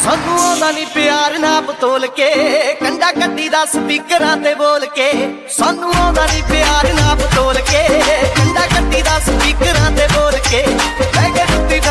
सानू आउंदा नी प्यार नाप तोल के, कंडा कट्टी दा स्पीकरां ते बोल के। सानू आउंदा नी प्यार नाप तोल के, कंडा कट्टी दा स्पीकरां ते बोल के। लै के जुत्ती